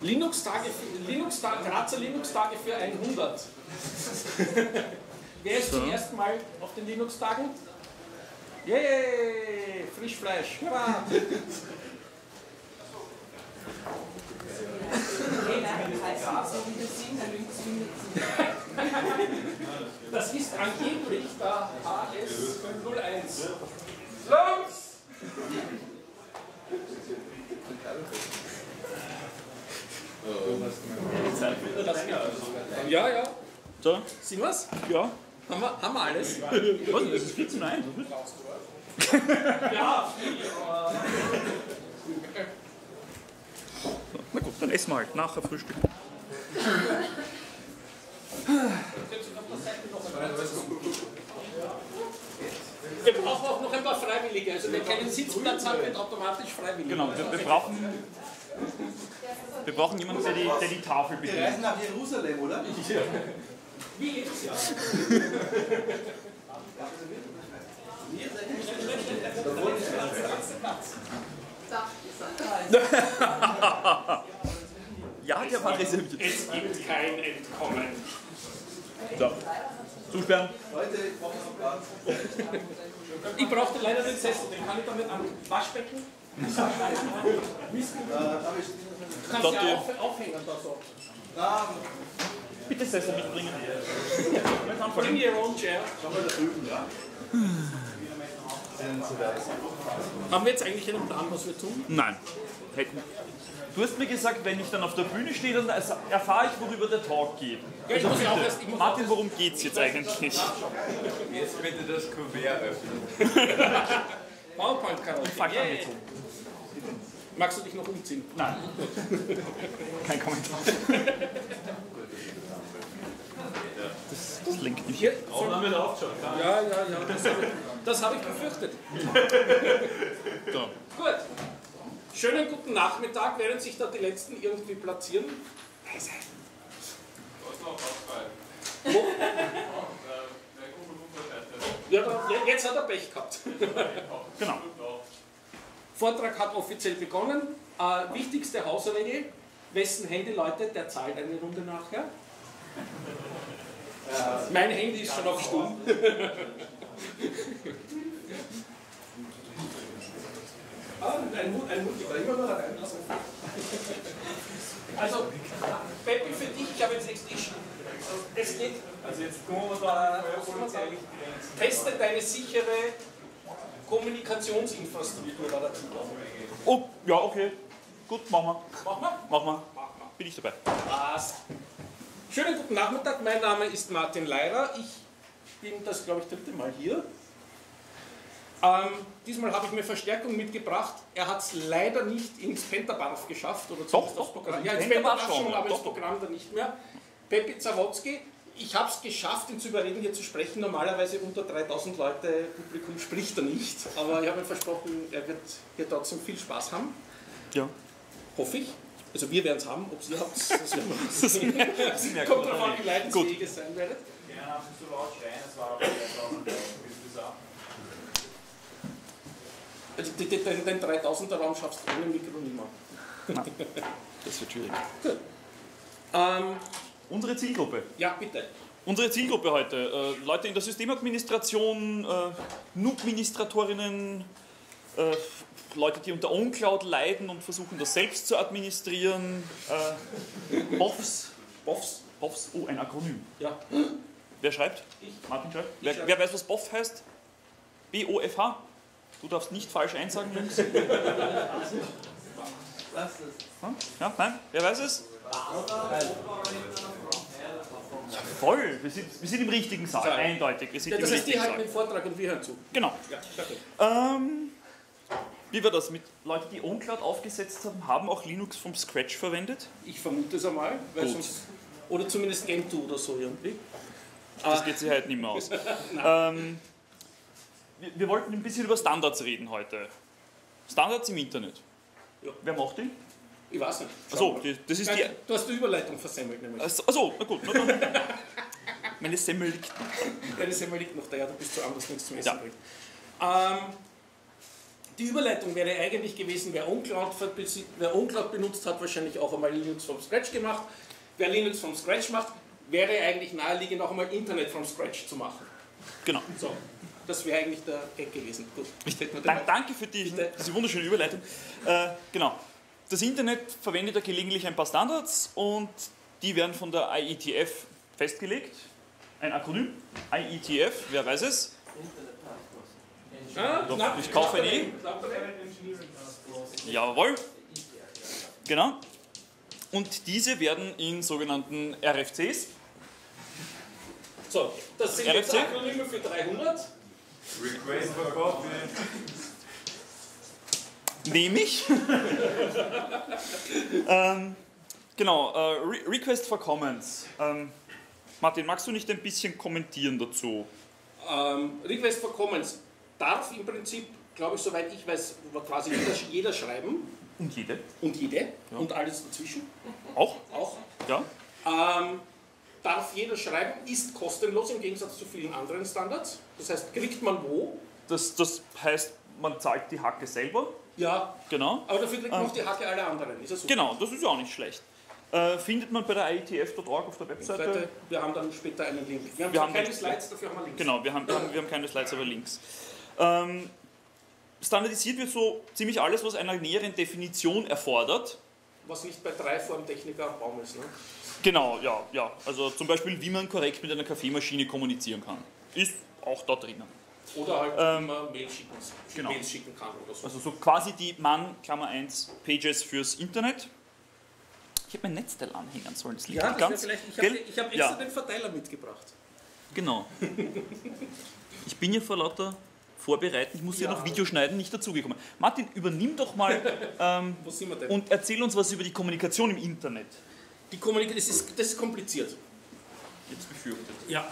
Grazer Linux-Tage für 100. Wer ist zum ersten Mal auf den Linux-Tagen? Yay! Frischfleisch! Hurra! Das ist angeblich der HS501. Los! Ja, ja. So? Sind wir's? Ja. Haben wir alles? Was? Das ist 14:01. Ja. Na gut, dann essen wir halt nachher Frühstück. Wir brauchen auch noch ein paar Freiwillige. Also wer keinen Sitzplatz hat, wird automatisch freiwillig. Genau, wir brauchen jemanden, der die Tafel bedient. Wir reisen nach Jerusalem, oder? Wie jedes Jahr. Ja, der war reserviert. Es gibt kein Entkommen. So. Zusperren. Leute, ich brauche noch Platz. Ich brauchte leider den Sessel, den kann ich damit am Waschbecken. Du kannst ja aufhängen da so. Bitte Sessel mitbringen. Bring your own chair. Schau mal da drüben, ja? Haben wir jetzt eigentlich einen Plan, was wir tun? Nein. Du hast mir gesagt, wenn ich dann auf der Bühne stehe, dann erfahre ich, worüber der Talk geht. Ja, ich muss ja auch erst, Martin, worum geht es jetzt eigentlich? Jetzt bitte das Kuvert öffnen. PowerPoint-Karaoke. Fang an mit so. Magst du dich noch umziehen? Nein. Kein Kommentar. Das lenkt nicht. Hier, Aufnahme läuft schon. ja. Das habe ich befürchtet. So. Gut. Schönen guten Nachmittag, während sich da die Letzten irgendwie platzieren. Was noch ausfallen? Wo? Ja, jetzt hat er Pech gehabt. Genau. Vortrag hat offiziell begonnen. Wichtigste Hausregel: wessen Handy läutet, der zahlt eine Runde nachher. Mein Handy ist schon auf Stumm. Ein Mutiger, immer nur reinlassen. Also, Peppi, für dich, ich habe jetzt nichts. Es geht. Also jetzt kommen wir da Teste deine sichere Kommunikationsinfrastruktur war der Titel. Oh, ja, okay. Gut, machen wir. Mach mal. Machen wir. Bin ich dabei. Passt. Schönen guten Nachmittag, mein Name ist Martin Leirer. Ich bin das, glaube ich, 3. Mal hier. Diesmal habe ich mir Verstärkung mitgebracht. Er hat es leider nicht ins Pentabanf geschafft. Oder zumindest das Programm. Also Ja, ins Pentabanf schon, aber ins Programm dann nicht mehr. Peppi Zawodzki. Ich habe es geschafft, ihn zu überreden, hier zu sprechen. Normalerweise unter 3000 Leute Publikum spricht er nicht. Aber ich habe ihm versprochen, er wird hier trotzdem viel Spaß haben. Ja. Hoffe ich. Also wir werden es haben, ob ihr habt, das werden wir sehen. Kommt darauf an, wie leidensfähig ihr sein werdet. gerne haben Sie so laut schreien, es war aber 3000 bis ab. Also den 3000er Raum schaffst du ohne Mikro nimmer. Das wird schwierig. Gut. Unsere Zielgruppe. Ja, bitte. Unsere Zielgruppe heute, Leute in der Systemadministration, NUC-Administratorinnen, Leute, die unter OwnCloud leiden und versuchen, das selbst zu administrieren, BOFs. BOFs? BOFs, oh, ein Akronym. Ja. Wer schreibt? Ich. Martin schreibt. Ich Wer weiß, was BOF heißt? BOFH? Du darfst nicht falsch einsagen, Jungs. Lass es. Ja, nein? Wer weiß es? Ja, voll. Wir sind im richtigen Saal, Ja. eindeutig. Wir sind Ja, das im heißt, die richtigen halten Saal. den Vortrag und wir hören zu. Genau. Ja, perfekt. Wie war das? Mit Leuten, die OwnCloud aufgesetzt haben, haben auch Linux vom Scratch verwendet? Ich vermute es einmal, weil Gut. sonst, oder zumindest Gentoo oder so irgendwie. Das geht sich heute nicht mehr aus. Wir wollten ein bisschen über Standards reden heute. Standards im Internet. Ja. Wer macht die? Ich weiß nicht. Achso, das ist die. Du hast die Überleitung versemmelt nämlich. Achso, na gut. Na dann. Meine Semmel liegt. Deine Semmel liegt noch da, ja, du bist zu anders, wenn es zum Essen Ja. bringt. Die Überleitung wäre eigentlich gewesen, wer OwnCloud benutzt, hat wahrscheinlich auch einmal Linux from Scratch gemacht. Wer Linux from Scratch macht, wäre eigentlich naheliegend, auch einmal Internet from Scratch zu machen. Genau. So, das wäre eigentlich der Gag gewesen. Gut. Danke für diese wunderschöne Überleitung. Genau. Das Internet verwendet ja gelegentlich ein paar Standards und die werden von der IETF festgelegt. Ein Akronym, IETF, wer weiß es? Ich kaufe ein E. Jawohl. Genau. Und diese werden in sogenannten RFCs. So, das sind jetzt Akronyme für 300. Request for Copy. Nehme ich. Genau, Request for Comments. Martin, magst du nicht ein bisschen kommentieren dazu? Request for Comments darf im Prinzip, glaube ich, soweit ich weiß, quasi jeder schreiben. Und jede. Und jede. Ja. Und alles dazwischen. Auch? Auch. Ja. Darf jeder schreiben, ist kostenlos im Gegensatz zu vielen anderen Standards. Das heißt, kriegt man wo? Das heißt, man zahlt die Hacke selber. Ja. Genau. Aber dafür kriegt man auch die Hacke aller anderen. Ist das so? Genau, das ist ja auch nicht schlecht. Findet man bei der IETF.org auf der Webseite. Wir haben dann später einen Link. Wir haben keine Slides, dafür haben wir Links. Genau, wir haben keine Slides, aber Links. Standardisiert wird so ziemlich alles, was einer näheren Definition erfordert. Was nicht bei 3 Formtechniker am Baum ist, ne? Genau, ja. Also zum Beispiel, wie man korrekt mit einer Kaffeemaschine kommunizieren kann. Ist auch da drinnen. Oder halt, wie man Mails schicken kann oder so. Also so quasi die Klammer 1, Pages fürs Internet. Ich habe mein Netzteil anhängen sollen. Das liegt ja, ganz. Ich habe extra den Verteiler mitgebracht. Genau. Ich bin ja vor lauter Vorbereiten, ich muss ja noch Video schneiden, nicht dazugekommen. Martin, übernimm doch mal Wo sind wir denn? und erzähl uns was über die Kommunikation im Internet. Die Kommunikation, das ist kompliziert. Jetzt befürchtet. Ja.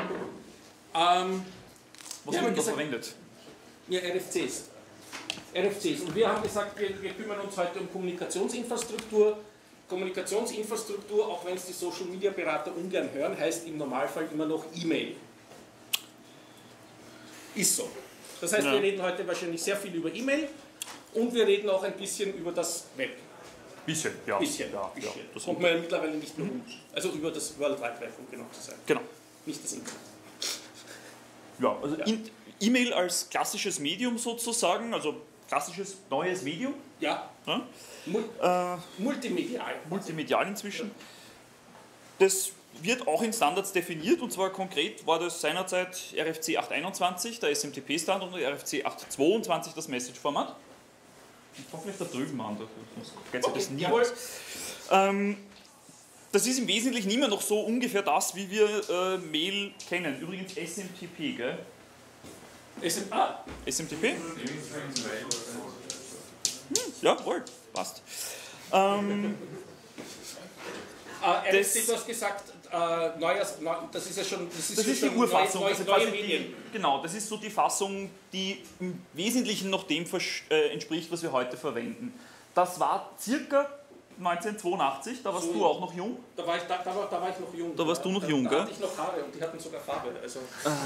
Was wird da verwendet? Ja, RFCs. Und wir haben gesagt, wir kümmern uns heute um Kommunikationsinfrastruktur. Kommunikationsinfrastruktur, auch wenn es die Social Media Berater ungern hören, heißt im Normalfall immer noch E-Mail. Ist so. Das heißt, wir reden heute wahrscheinlich sehr viel über E-Mail und wir reden auch ein bisschen über das Web. Bisschen, ja. Bisschen. Das kommt man ja mittlerweile nicht mehr um. Also über das World Wide Web, um genau zu sein. Genau. Nicht das Internet. Ja, also E-Mail als klassisches Medium sozusagen, also klassisches neues Medium. Ja. Multimedial. Multimedial inzwischen. Das wird auch in Standards definiert und zwar konkret war das seinerzeit RFC 821, der SMTP-Standard, und RFC 822, das Message-Format. Ich fange vielleicht da drüben an, da geht sich das nie aus. Das ist im Wesentlichen immer noch so ungefähr das, wie wir Mail kennen. Übrigens SMTP, gell? SMTP? Jawohl, passt. RFC, du hast gesagt, das ist ja schon... Das ist die Urfassung. Neue Medien. Genau, das ist so die Fassung, die im Wesentlichen noch dem entspricht, was wir heute verwenden. Das war circa 1982, da warst du auch noch jung. Da war ich noch jung. Da warst du noch jung, gell? Da hatte ich noch Haare und die hatten sogar Farbe. Also.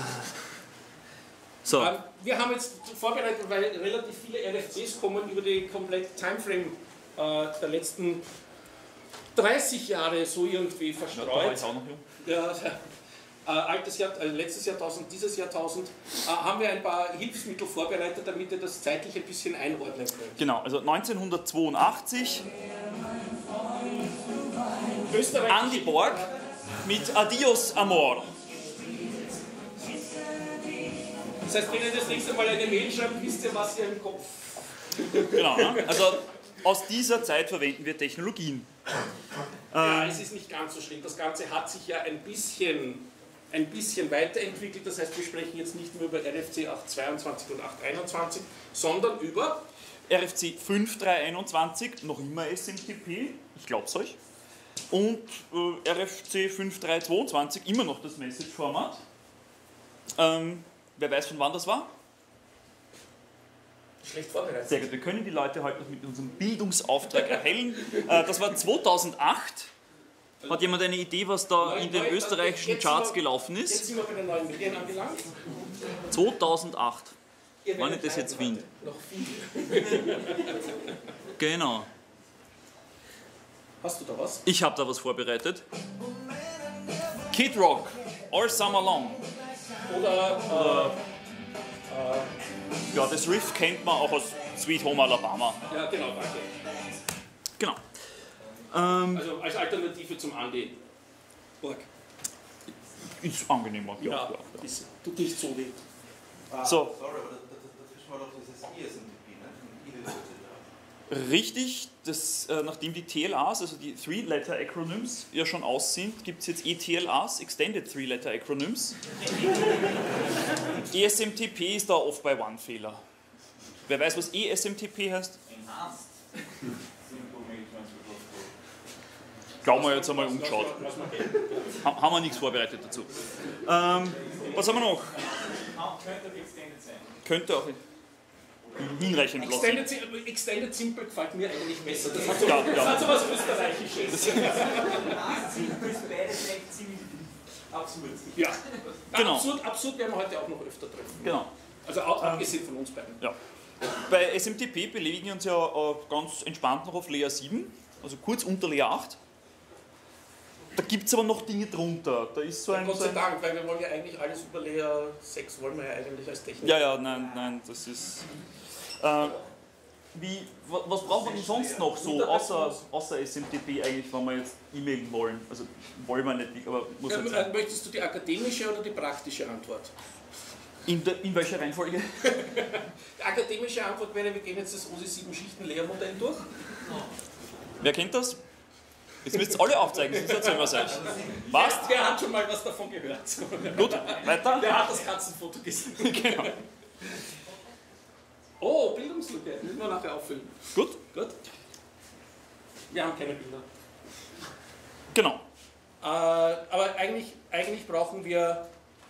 So. Wir haben jetzt vorbereitet, weil relativ viele RFCs kommen über die komplette Timeframe der letzten 30 Jahre so irgendwie verstreut. Ja, da war ich auch noch jung. Ja, letztes Jahrtausend, dieses Jahrtausend, haben wir ein paar Hilfsmittel vorbereitet, damit ihr das zeitlich ein bisschen einordnen könnt. Genau, also 1982 Andy Borg mit Adios Amor. Das heißt, wenn ihr das nächste Mal eine Mail schreibt, wisst ihr, was ihr im Kopf... Genau, ne? Also aus dieser Zeit verwenden wir Technologien. Ja, es ist nicht ganz so schlimm. Das Ganze hat sich ja ein bisschen weiterentwickelt. Das heißt, wir sprechen jetzt nicht nur über RFC 822 und 821, sondern über RFC 5321, noch immer SMTP, ich glaub's euch. Und RFC 5322, immer noch das Message-Format. Wer weiß, von wann das war? Schlecht vorbereitet. Sehr gut, wir können die Leute heute noch mit unserem Bildungsauftrag erhellen. Das war 2008. Hat jemand eine Idee, was da in den österreichischen Charts gelaufen ist? Jetzt sind wir bei den neuen Medien angelangt. 2008. wenn ich das jetzt finde. Noch viel. Genau. Hast du da was? Ich habe da was vorbereitet. Kid Rock, All Summer Long. Oder, Ja, das Riff kennt man auch aus Sweet Home Alabama. ja genau, danke. Genau. Also als Alternative zum Andy Borg. Ist angenehmer. Ja, ja. Ist, tut nicht so weh. So, Sorry, aber dazwischen war doch dieses ESMTP, ne? richtig, das, nachdem die TLAs, also die Three-Letter-Acronyms, ja schon aus sind, gibt es jetzt ETLAs, Extended Three-Letter-Acronyms. ESMTP ist da oft bei One-Fehler. Wer weiß, was ESMTP heißt? Enhanced Simple Management Protocol. Glauben wir jetzt einmal umgeschaut. Haben wir nichts vorbereitet dazu. Was haben wir noch? Könnte extended sein. Könnte auch hinreichend lassen. Extended Simple gefällt mir eigentlich besser. Das hat so, Ja, das ja. hat so was Österreichisches. Simple ist beides echt ziemlich absurd. Ja. Genau. Absurd werden wir heute auch noch öfter treffen. Genau. Also abgesehen von uns beiden. Ja. Bei SMTP belegen wir uns ja ganz entspannt noch auf Layer 7, also kurz unter Layer 8. Da gibt es aber noch Dinge drunter. Da ist so ein. Gott sei Dank, weil wir wollen ja eigentlich alles über Layer 6 wollen wir ja eigentlich als Technik. Ja, nein, das ist. Was braucht man denn sonst noch so, außer SMTP eigentlich, wenn wir jetzt e-mailen wollen? Also wollen wir nicht, aber muss jetzt sein. Möchtest du die akademische oder die praktische Antwort? In welcher Reihenfolge? Die akademische Antwort wäre, wir gehen jetzt das OSI 7 Schichten Lehrmodell durch. Wer kennt das? Jetzt müsst ihr alle aufzeigen, sonst erzählen wir es euch. Was? Wer hat schon mal was davon gehört? Gut, weiter? Wer hat das Katzenfoto gesehen? Genau. Oh, Bildungslücke. Müssen wir nachher auffüllen. Gut? Gut. Wir haben keine Bilder. Genau. Aber eigentlich brauchen wir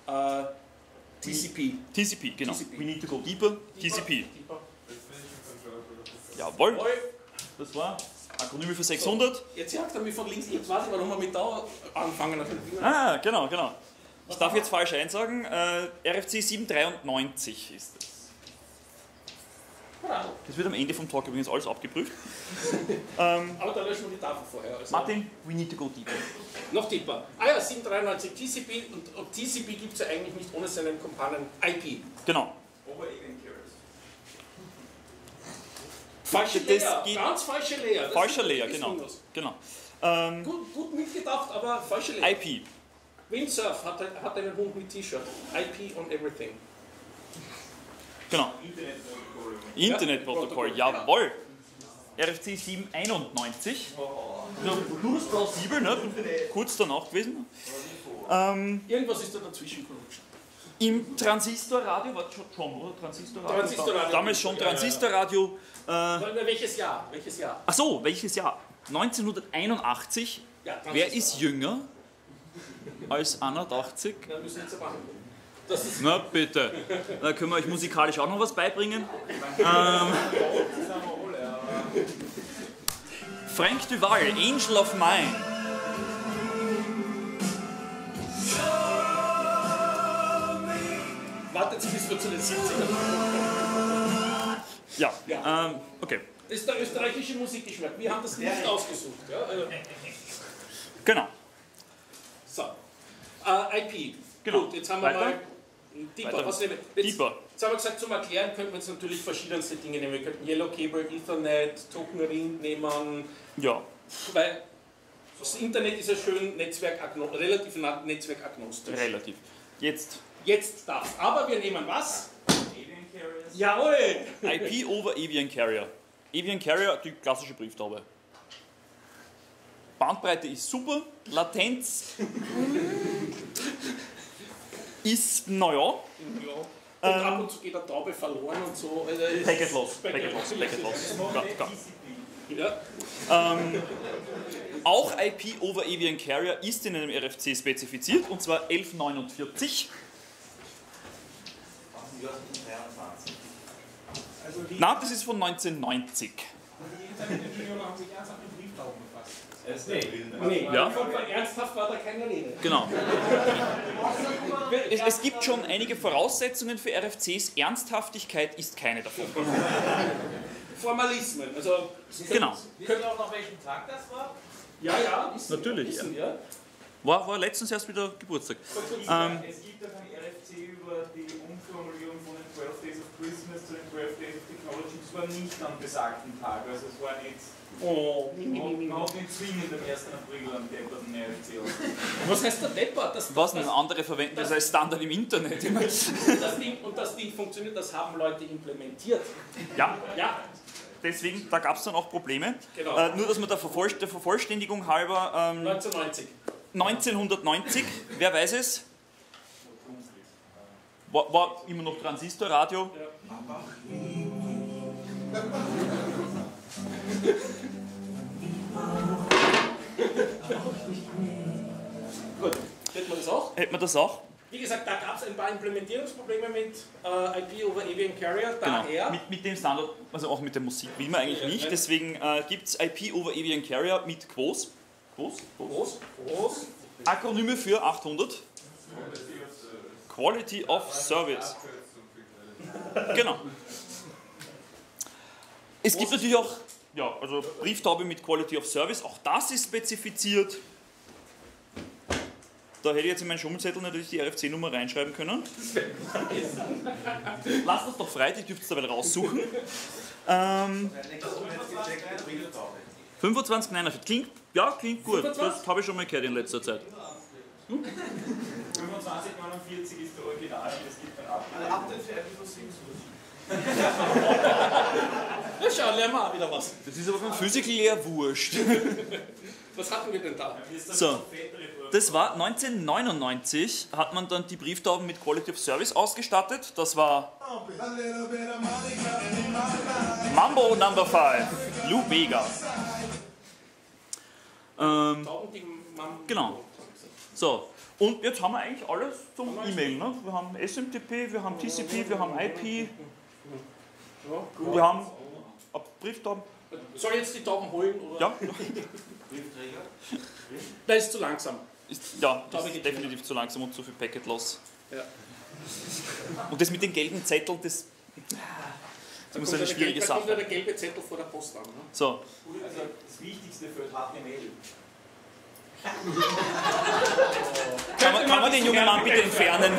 TCP. TCP, genau. TCP. We need to go deeper. TCP. Deeper. Jawohl. Jawohl. Das war Akronyme für 600. Jetzt jagt er mich von links. Jetzt weiß ich, warum wir mit da anfangen. Ah, genau. Ich darf jetzt falsch einsagen. RFC 793 ist es. Bravo. Das wird am Ende vom Talk übrigens alles abgeprüft. Aber da löschen wir die Tafel vorher. Also Martin, we need to go deeper. noch tiefer. Ah ja, 793 TCP und TCP gibt es ja eigentlich nicht ohne seinen Kumpanen IP. Genau. Over even carries. Falsche Das Layer, geht- ganz falsche Layer. Das Falscher ist Layer, typisch genau. Windows. genau. Gut mitgedacht, aber falsche Layer. IP. Windsurf hat einen Hund mit T-Shirt. IP on everything. Genau. Internetprotokoll. Internetprotokoll, jawohl. RFC 791. Ja, durchaus plausibel, ne? Kurz danach gewesen. Irgendwas ist da dazwischen gerutscht. Im Transistorradio, war schon, oder? Transistorradio? Transistorradio. Damals schon Ja, ja. Transistorradio. Welches Jahr? Welches Jahr? Ach so, welches Jahr? 1981. Ja, Wer ist jünger als 81? Da müssen wir jetzt aber handeln. Das ist Na bitte. Da können wir euch musikalisch auch noch was beibringen. Frank Duval, Angel of Mine. wartet bis wir zu den 70ern kommen. Ja, Ja. okay. Das ist der österreichische Musikgeschmack. Wir haben das nicht ausgesucht. Ja? Also, Genau. so. IP. Genau. Gut, jetzt haben wir Weiter. mal Deeper. Weiter. Was nehmen wir? Deeper. Jetzt haben wir gesagt, zum Erklären könnten wir jetzt natürlich verschiedenste Dinge nehmen. Wir könnten Yellow Cable, Ethernet, Token Ring nehmen, Ja, weil das Internet ist ja schön relativ netzwerkagnostisch. relativ. Jetzt Jetzt das. Aber wir nehmen was? Avian carriers. Jawohl! IP over Avian Carrier. Avian Carrier, die klassische Brieftaube. Bandbreite ist super, Latenz ist, naja, Ja. Und ab und zu geht eine Taube verloren und so. Also es- Packet loss. Ja. Ja. Auch IP over Avian Carrier ist in einem RFC spezifiziert, und zwar 1149. Also die Na, das ist von 1990. Internetingenieuren haben sich ernsthaft mit Brieftauben befasst. Nee, Ja. von ernsthaft war da keine Rede. Genau. Es gibt schon einige Voraussetzungen für RFCs, Ernsthaftigkeit ist keine davon. Formalismen, also... Genau. Wissen Sie auch noch, welchen Tag das war? Ja, ist Natürlich, wissen wir. War letztens erst wieder Geburtstag. Es gibt auch ein RFC über die Umformulierung von den 12 Days of Christmas zu den 12 Days of Technology. Das war nicht am besagten Tag, also es war nicht... Man hat nicht zwingend am 1. April am depperten RFC aus. Was heißt der Deppert? Was denn andere verwenden das als Standard im Internet? Das Ding funktioniert, das haben Leute implementiert. Ja, Ja, deswegen, da gab es dann auch Probleme. Genau. Nur, dass man der Vervollständigung halber 1990. 1990, wer weiß es? War immer noch Transistorradio. Gut, hätten wir das auch? Hätten wir das auch? Wie gesagt, da gab es ein paar Implementierungsprobleme mit IP over AVN Carrier, Genau. daher. Mit dem Standard, also auch mit der Musik will man eigentlich nicht. Deswegen gibt es IP over AVN Carrier mit QoS. Groß. Akronyme für 800. Quality of Service. Genau. Es gibt natürlich auch, ja, also Brieftaube mit Quality of Service, auch das ist spezifiziert. Da hätte ich jetzt in meinen Schummelzettel natürlich die RFC-Nummer reinschreiben können. Lasst das doch frei, die dürft ihr dabei raussuchen. 25, nein, klingt gut. Das habe ich schon mal gehört in letzter Zeit. 2549 ist der Original und es gibt ein Update für Apple Ja, schau, lernen wir auch wieder was. Das ist aber beim Physical eher wurscht. Was hatten wir denn da? So, das war 1999, hat man dann die Brieftauben mit Quality of Service ausgestattet. Das war Mambo Number 5, Lou Bega. Tauben, die man. Genau. So, und jetzt haben wir eigentlich alles zum E-Mail. Ne? Wir haben SMTP, wir haben TCP, wir haben IP, wir haben Brieftauben. Soll ich jetzt die Tauben holen? Oder? Ja, Briefträger? Das ist zu langsam. ist definitiv zu langsam und zu viel Packet Loss. Ja. Und das mit den gelben Zetteln, das muss eine schwierige Da kommt ja Sache. der gelbe Zettel vor der Post an. Ne? So, Also das Wichtigste für HTML. kann man den jungen Mann bitte entfernen?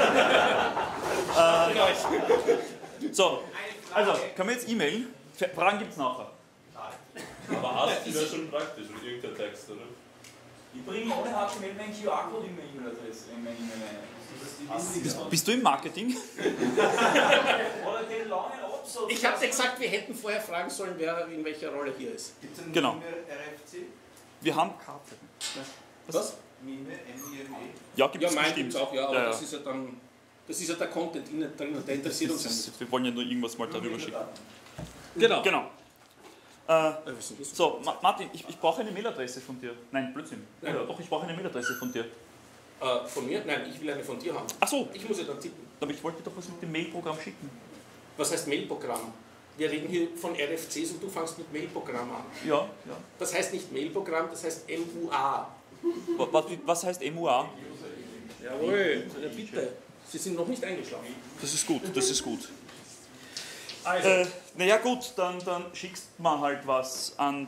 So, also, können wir jetzt E-Mailen? Fragen gibt es nachher. Aber hast du das schon praktisch mit irgendeinem Text, oder? Ich bringe ohne HTML meinen QR-Code in meine E-Mail-Adresse, in meine E-Mail. Bist du im Marketing? Oder den langen Absatz. Ich habe dir gesagt, wir hätten vorher fragen sollen, wer in welcher Rolle hier ist. Gibt es einen Genau. Mime-RFC? Wir haben. Was? Mime, M-I-M-E? Ja, gibt Ja, es mein bestimmt. gibt's auch, ja, aber Ja, ja. das ist ja dann. Das ist ja der Content innen drin und der interessiert uns ja nicht. Wir wollen ja nur irgendwas mal darüber schicken. Genau. Genau. So, Martin, ich brauche eine Mailadresse von dir. Nein, Blödsinn. Nein. Ja, doch, ich brauche eine Mailadresse von dir. Von mir? Nein, ich will eine von dir haben. Ach so, Ich muss ja dann tippen. aber ich wollte dir doch was mit dem Mailprogramm schicken. Was heißt Mailprogramm? Wir reden hier von RFCs und du fangst mit Mailprogramm an. Ja, ja. Das heißt nicht Mailprogramm, das heißt MUA. Was heißt MUA? Jawohl, ja, bitte. Sie sind noch nicht eingeschlafen. Das ist gut, das ist gut. Also, Naja gut, dann schickst du mal halt was an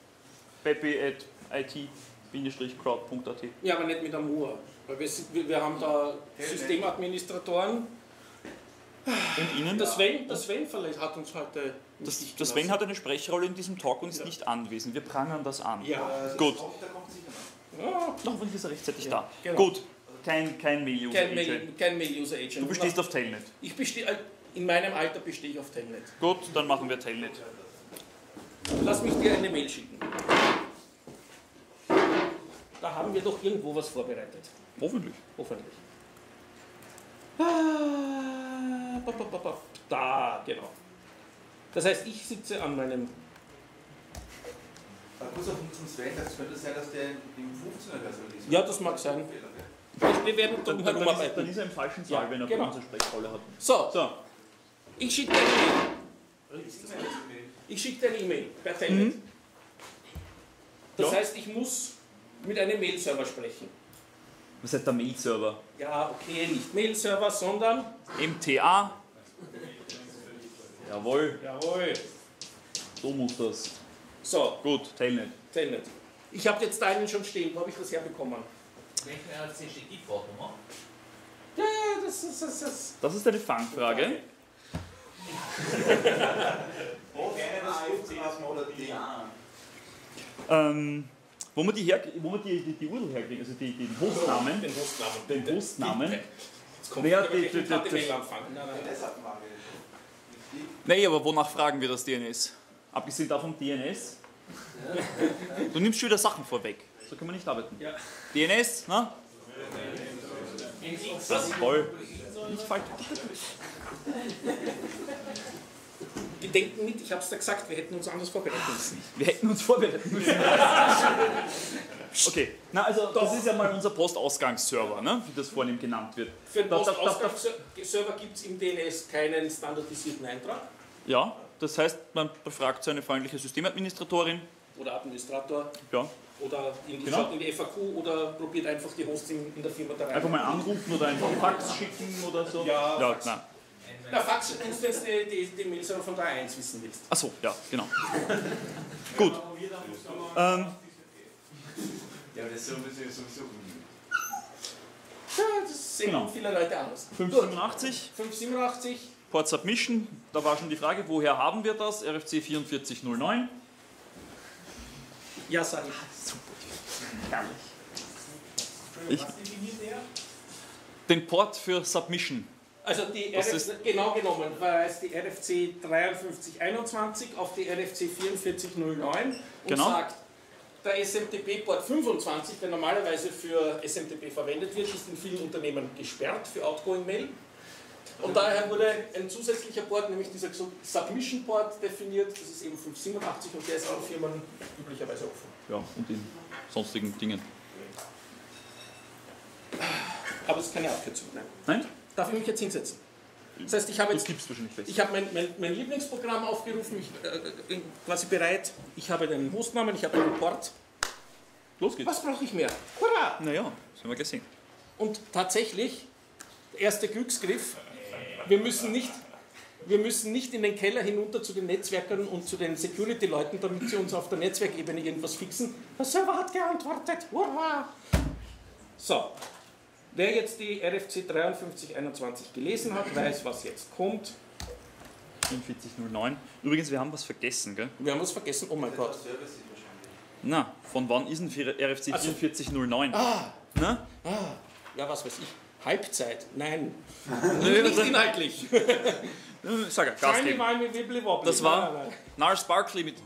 pepe@it-crowd.at. ja, aber nicht mit Amur. Weil wir haben da Systemadministratoren. Und Ihnen? Der Sven vielleicht hat uns heute Der Sven hat eine Sprechrolle in diesem Talk und ist nicht anwesend. Wir prangern das an. Ja, Gut. Da kommt sicher noch. ja, Noch hoffentlich ist er rechtzeitig Ja, da. genau. Gut, kein Mail-User-Agent. kein Mail-User-Agent. Du bestehst auf Telnet. Ich bestehe, in meinem Alter bestehe ich auf Telnet. Gut, dann machen wir Telnet. Lass mich dir eine Mail schicken. Da haben wir doch irgendwo was vorbereitet. Hoffentlich. Hoffentlich. Da, genau. Das heißt, ich sitze an meinem. Kurz auf zum Sven, das könnte sein, dass der im 15er Version ist. Ja, das mag sein. Wir werden drum herum Dann arbeiten. ist er im falschen Saal, Ja, wenn er genau. bei uns eine Sprechrolle hat. So, So, ich schicke dir eine E-Mail. Ich schicke dir eine E-Mail per Telnet. Das Ja. heißt, ich muss mit einem Mail-Server sprechen. Was heißt der Mail-Server? Ja, okay, nicht Mail-Server, sondern... MTA. Jawohl, Jawohl. so muss das. So, Gut, Telnet. Telnet. Ich habe jetzt einen schon stehen. Wo habe ich das herbekommen? Welchen RFC steht die Portnummer? Ja, das... Das ist eine Fangfrage. Wo man die URL herkriegen, also den Hostnamen. Den Hostnamen. Den Hostnamen. Jetzt kommt Wer aber die- gleich mit die- HTML anfangen. Nein, nein. Nee, aber wonach fragen wir das DNS? Abgesehen davon DNS. Du nimmst schon wieder Sachen vorweg. So können wir nicht arbeiten. Ja. DNS, na? Voll. Nicht falsch. Die denken mit, ich habe es da gesagt, wir hätten uns anders vorbereiten müssen. Wir hätten uns vorbereiten müssen. Okay, na also das ist ja mal unser Postausgangsserver, ne? Wie das vorhin genannt wird. Für den Da- da- Postausgangsserver gibt es im DNS keinen standardisierten Eintrag Ja, das heißt, man befragt so eine freundliche Systemadministratorin. oder Administrator Ja, oder Genau. schaut in die FAQ oder probiert einfach die Hosting in der Firma da rein. einfach mal anrufen oder einfach Fax schicken oder so. Ja, Ja, Fax. nein. Na, Fax tust du, wenn du die Mail-Server von 3.1 wissen willst. Achso, ja, genau. Gut. Ja, das ist sowieso Ja, das sehen Genau. viele Leute anders. 587, 587, Port Submission, da war schon die Frage, woher haben wir das? RFC 4409. ja, sag ich. Ich, den Port für Submission. Also die Was RFC, genau genommen, weist die RFC 5321 auf die RFC 4409 und Genau. sagt, der SMTP-Port 25, der normalerweise für SMTP verwendet wird, ist in vielen Unternehmen gesperrt für Outgoing Mail. Und daher wurde ein zusätzlicher Port, nämlich dieser Submission-Port definiert, das ist eben 587 und der ist auch Firmen üblicherweise offen. Ja, und in sonstigen Dingen. Aber es ist keine Abkürzung. Nein. Nein? Darf ich mich jetzt hinsetzen? Das heißt, ich habe Das jetzt gibt's wahrscheinlich fest. Ich habe mein Lieblingsprogramm aufgerufen, ich bin quasi bereit. Ich habe den Hostnamen, ich habe den Port. Los geht's. Was brauche ich mehr? Hurra! Naja, das haben wir gleich sehen. Und tatsächlich, der erste Glücksgriff, wir müssen nicht in den Keller hinunter zu den Netzwerkern und zu den Security-Leuten, damit sie uns auf der Netzwerkebene irgendwas fixen. Der Server hat geantwortet. Hurra! So, wer jetzt die RFC 5321 gelesen hat, weiß, was jetzt kommt. 4409. Übrigens, wir haben was vergessen, gell? Wir haben was vergessen, oh mein Gott. Service ist wahrscheinlich. Na, von wann ist denn RFC Also- 4409? Ah, Na? ja, was weiß ich. Halbzeit? Nein. Nö, Nicht inhaltlich. Sag ja, Gas Shiny geben. Wimey Wibbly Wobbly. Das war- Nein, nein, Nars Barkley mit.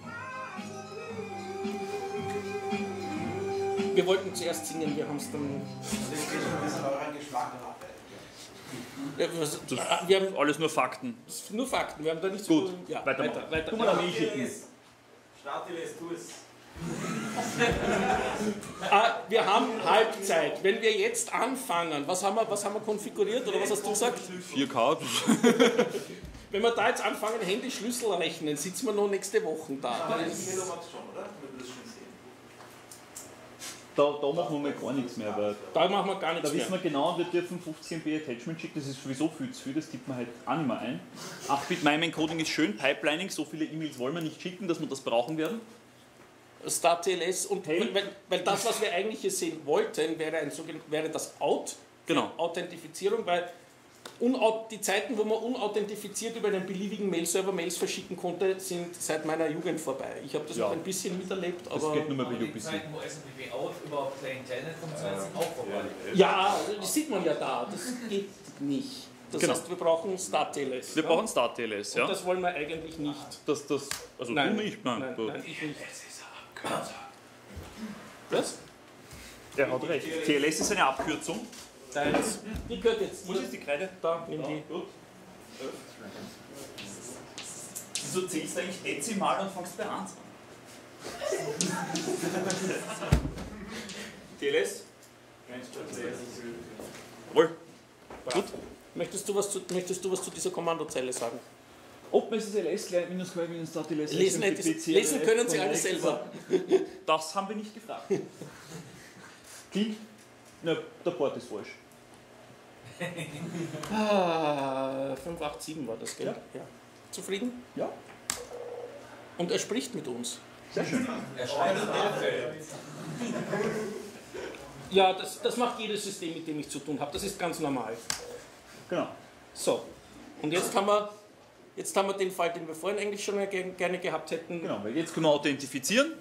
nein. Wir wollten zuerst singen, wir haben es dann. Das ist euren Geschmack nach. Wir haben Alles nur Fakten. nur Fakten, wir haben da nicht Gut, so. Ja, weitermachen. weiter. Tu mal eine Mail schicken. Statiles, tu es. Wir haben Halbzeit. Wenn wir jetzt anfangen, was haben wir konfiguriert oder was hast du gesagt? 4K. Wenn wir da jetzt anfangen, Handy-Schlüssel rechnen, sitzen wir noch nächste Woche da. Aber das Kilowatt schon, oder? Wenn wir das schon sehen. Da machen wir mal gar nichts mehr, weil Da machen wir gar da nichts wissen mehr. wir genau, wir dürfen 50 MB Attachment schicken, das ist sowieso viel zu viel, das tippt man halt auch nicht mehr ein. 8-Bit MIME Encoding ist schön, Pipelining, so viele E-Mails wollen wir nicht schicken, dass wir das brauchen werden. Start TLS und Hey. weil das, was wir eigentlich hier sehen wollten, wäre das Out, Genau. Authentifizierung, weil die Zeiten, wo man unauthentifiziert über einen beliebigen Mail-Server Mails verschicken konnte, sind seit meiner Jugend vorbei. Ich habe das Ja. noch ein bisschen miterlebt, Das aber geht nur mehr bei Aber die UPC. Zeiten, wo SMTP out überhaupt klein funktioniert, sind auch vorbei. ja, das sieht man ja da, das geht nicht. Das Genau. heißt, wir brauchen Start TLS. Wir brauchen Start TLS, Und ja. das wollen wir eigentlich nicht. Also Nein. du nicht, nein. Nein, du. nein, ich nicht. Was? Er hat recht. TLS ist eine Abkürzung. Deins. Die gehört jetzt. Wo ist die Kreide? Da, nimm die. Gut. Wieso zählst du eigentlich dezimal und fängst bei 1 an? TLS? Jawohl. Gut. Möchtest du was zu dieser Kommandozeile sagen? OpenSSLS, Client-Query-Start-LS, Lesen können Sie alle selber. Das haben wir nicht gefragt. Klingt, na, der Port ist falsch. 587 war das, gell? Ja. Zufrieden? Ja. Und er spricht mit uns. Sehr schön. Er schreibt Ja, das macht jedes System, mit dem ich zu tun habe. Das ist ganz normal. Genau. So, und jetzt haben wir den Fall, den wir vorhin eigentlich schon gerne gehabt hätten. Genau, weil jetzt können wir authentifizieren.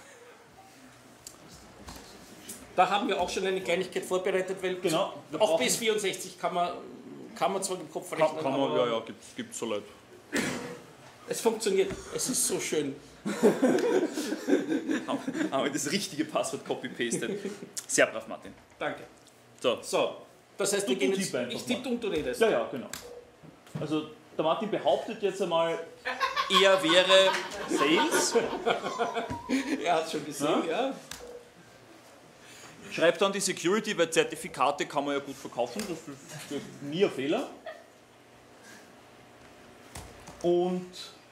Da haben wir auch schon eine Kleinigkeit vorbereitet, weil Genau. auch bis 64 kann man zwar im Kopf rechnen, Kann man, aber ja, gibt's so leid. es funktioniert. Es ist so schön. Haben wir das richtige Passwort copy-pasted. Sehr brav, Martin. Danke. So. So, das heißt, wir Du gehen tipp jetzt, einfach ich tippe und du redest. Ja, ja, genau. Also der Martin behauptet jetzt einmal, er wäre Sales, Er hat es schon gesehen, ja. schreibt dann die Security, weil Zertifikate kann man ja gut verkaufen, das ist nie ein Fehler. Und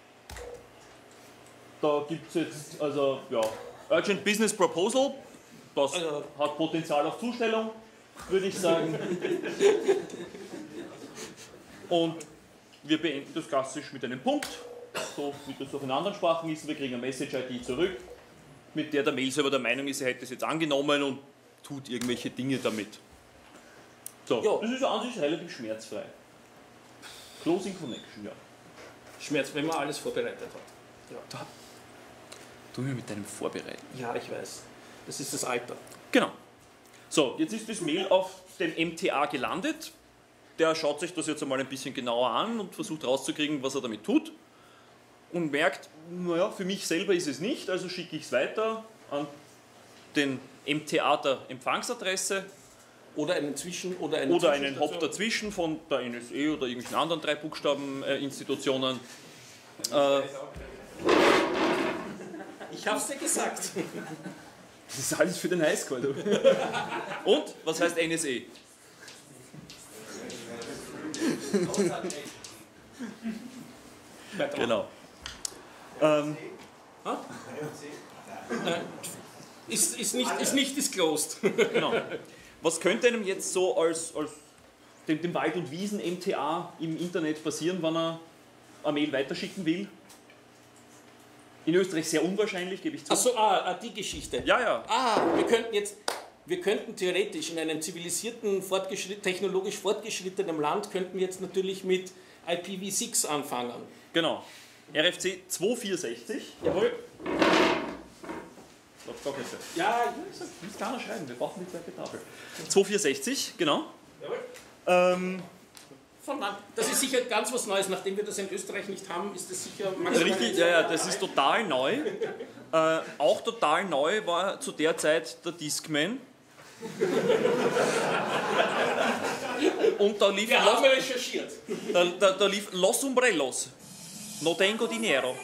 da gibt es jetzt, also ja, Urgent Business Proposal, das Also- hat Potenzial auf Zustellung, würde ich sagen. Und wir beenden das klassisch mit einem Punkt, so wie das auch in anderen Sprachen ist. Wir kriegen eine Message-ID zurück, mit der der Mail-Server der Meinung ist, er hätte es jetzt angenommen und tut irgendwelche Dinge damit. So, Ja. das ist an sich relativ schmerzfrei. Closing Connection, ja. Schmerz, wenn man alles vorbereitet hat. Tu mir mit deinem Vorbereiten. Ja, ich weiß. Das ist das Alter. Genau. So, jetzt ist das Mail auf dem MTA gelandet. Der schaut sich das jetzt einmal ein bisschen genauer an und versucht rauszukriegen, was er damit tut. Und merkt, naja, für mich selber ist es nicht, also schicke ich es weiter an den MTA der Empfangsadresse Oder einen Zwischen- oder einen oder einen Hop Zwischenstation. dazwischen von der NSA oder irgendwelchen anderen 3-Buchstaben-Institutionen. Ich hab's dir gesagt. Das ist alles für den Highscore, du. Und? Was heißt NSA? Weiter. Genau. Nein, ist nicht disclosed. Genau. Was könnte einem jetzt so als dem Wald- und Wiesen-MTA im Internet passieren, wenn er eine Mail weiterschicken will? In Österreich sehr unwahrscheinlich, gebe ich zu. Achso, die Geschichte. Ja, ja. Wir könnten theoretisch in einem zivilisierten, technologisch fortgeschrittenen Land könnten wir jetzt natürlich mit IPv6 anfangen. Genau. RFC 2460. Jawohl. Ja, ich muss gar nicht schreiben, wir brauchen die zweite Tafel. 2460, genau. Jawohl. Das ist sicher ganz was Neues. Nachdem wir das in Österreich nicht haben, ist das sicher maximal. Richtig, ja, das ist total neu. Auch total neu war zu der Zeit der Discman. Und da lief, Wir haben recherchiert. da lief Los Umbrellos. No tengo dinero.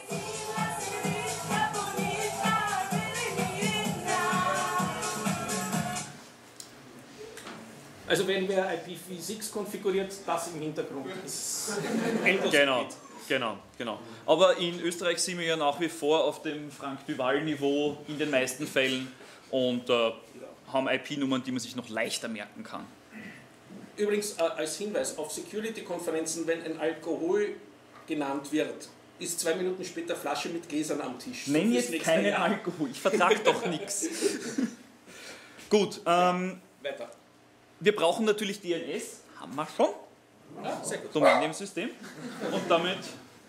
Also wenn wer IPv6 konfiguriert, das im Hintergrund ist endlos. Genau. Aber in Österreich sind wir ja nach wie vor auf dem Frank Duval-Niveau in den meisten Fällen und haben IP-Nummern, die man sich noch leichter merken kann. Übrigens als Hinweis auf Security-Konferenzen, wenn ein Alkohol genannt wird, ist 2 Minuten später Flasche mit Gläsern am Tisch. Nenn Fürs jetzt nächste keinen Jahr. Alkohol, ich vertrag doch nichts. Gut, Weiter. wir brauchen natürlich DNS, haben wir schon, Ja, sehr gut. Domain-Name-System und damit,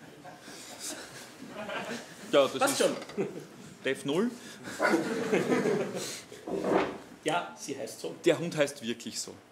ja, das Passt ist schon. Dev 0. Ja, sie heißt so. Der Hund heißt wirklich so.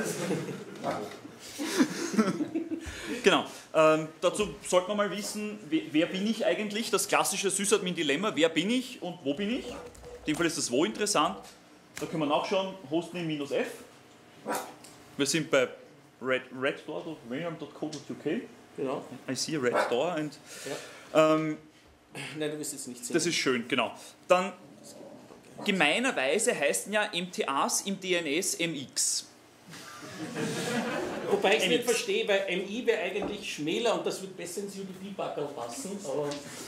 Genau. Dazu sollte man mal wissen, wer bin ich eigentlich? Das klassische Sysadmin-Dilemma, wer bin ich und wo bin ich? In dem Fall ist das Wo interessant. Da können wir nachschauen, hostname-f. Wir sind bei reddoor.rayham.co.uk. Genau. I see a red door and Nein, du wirst es nicht sehen. das ist schön, genau. Dann gemeinerweise heißen ja MTAs im DNS MX. Wobei ich es nicht verstehe, weil MI wäre eigentlich schmäler und das wird besser ins UDP-Backerl passen, aber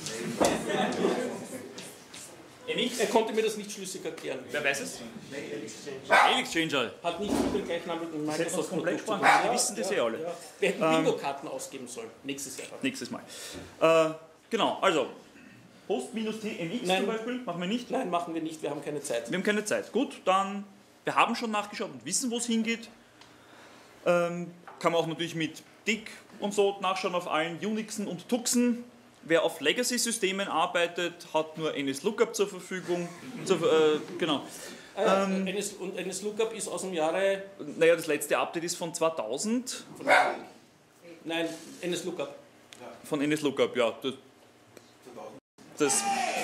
er konnte mir das nicht schlüssig erklären. Wer weiß es? Mail Exchanger. Hat nicht mit dem gleichnamigen Das hätten wir Microsoft komplett Produkt sparen. zu Die wissen das eh alle. Ja. Wir hätten Bingo-Karten ausgeben sollen, nächstes Jahr. Nächstes Mal. Genau, also Post-TMX Nein. zum Beispiel, machen wir nicht. Nein, machen wir nicht, wir haben keine Zeit. Wir haben keine Zeit. Gut, dann, wir haben schon nachgeschaut und wissen, wo es hingeht. Kann man auch natürlich mit DIG und so nachschauen auf allen Unixen und Tuxen. Wer auf Legacy-Systemen arbeitet, hat nur NSLOOKUP zur Verfügung. Genau. Und NSLOOKUP ist aus dem Jahre... Naja, das letzte Update ist von 2000. Nein, NSLOOKUP. Von NSLOOKUP, ja. Das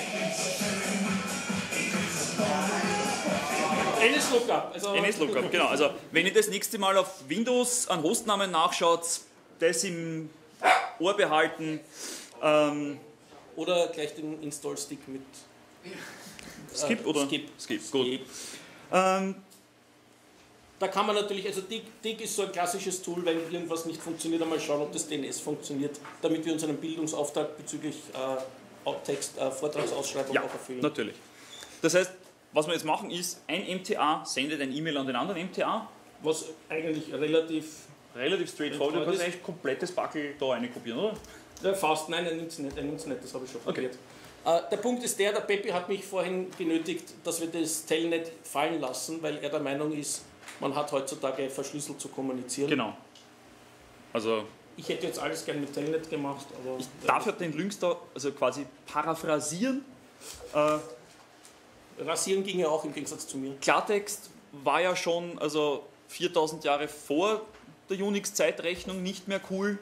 NSLOOKUP. Also NSLOOKUP, genau. Also, wenn ihr das nächste Mal auf Windows an Hostnamen nachschaut, das im Ohr behalten. Oder gleich den Install-Stick mit Skip oder? Skip. Gut. Skip. Da kann man natürlich, also DIG ist so ein klassisches Tool, wenn irgendwas nicht funktioniert, einmal schauen, ob das DNS funktioniert, damit wir unseren Bildungsauftrag bezüglich Vortragsausschreibung Ja, auch erfüllen. natürlich. Das heißt, was wir jetzt machen ist, ein MTA sendet ein E-Mail an den anderen MTA. Was eigentlich relativ Straightforward. Du kannst eigentlich komplettes Backel da reinkopieren, oder? Ja, fast, nein, er nimmt es nicht, das habe ich schon probiert. Der Punkt ist der Peppi hat mich vorhin genötigt, dass wir das Telnet fallen lassen, weil er der Meinung ist, man hat heutzutage verschlüsselt zu kommunizieren. Genau. Also, Ich hätte jetzt alles gerne mit Telnet gemacht, aber... ich darf ja den Lynx da also quasi paraphrasieren. Rasieren ging ja auch im Gegensatz zu mir. Klartext war ja schon also 4000 Jahre vor der Unix-Zeitrechnung nicht mehr cool.